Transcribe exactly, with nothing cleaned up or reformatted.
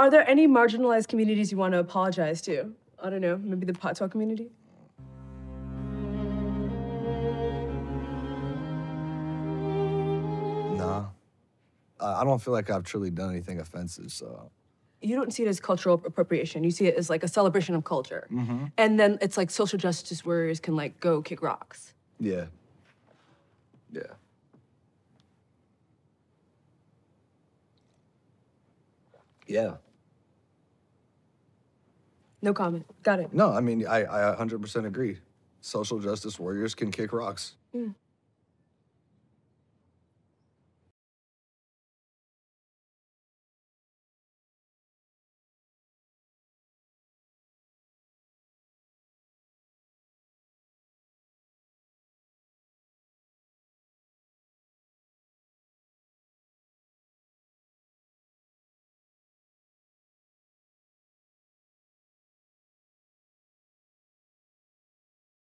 are there any marginalized communities you want to apologize to? I don't know, maybe the Patois community? Nah. Uh, I don't feel like I've truly done anything offensive, so. You don't see it as cultural appropriation. You see it as like a celebration of culture. Mm-hmm. And then it's like social justice warriors can like go kick rocks. Yeah. Yeah. Yeah. No comment. Got it. No, I mean, I, I one hundred percent agree. Social justice warriors can kick rocks. Mm.